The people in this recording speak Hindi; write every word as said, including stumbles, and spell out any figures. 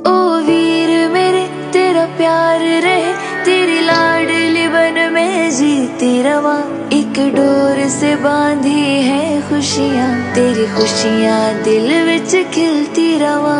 ओ वीर मेरे तेरा प्यार रहे, तेरी लाडली बन में जीती रवा। एक डोर से बांधी है खुशियाँ, तेरी खुशियाँ दिल विच खिलती रवा।